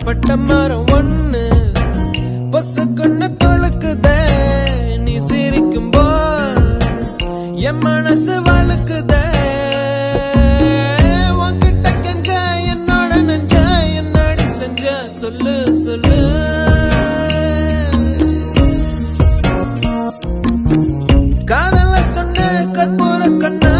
பட்டமரம் ஒண்ணு பொசுக்குன்னு தொழுக்குதே நீ சிரிக்கும் போது என் மனசு வழுக்குதே உன்கிட்ட கெஞ்ச என்னோட நெஞ்ச என்னடி செஞ்ச சொல்லு சொல்லு காதல சொன்ன கற்பூர கண்ண